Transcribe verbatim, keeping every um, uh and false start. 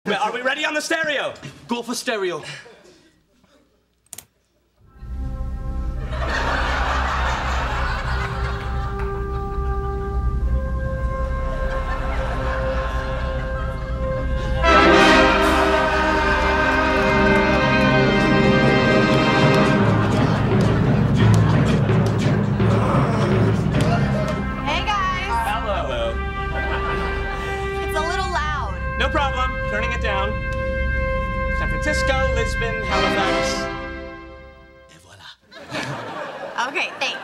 Well, are we ready on the stereo? Go for stereo. No problem. Turning it down. San Francisco, Lisbon, Halifax. Et voila. Okay, thanks.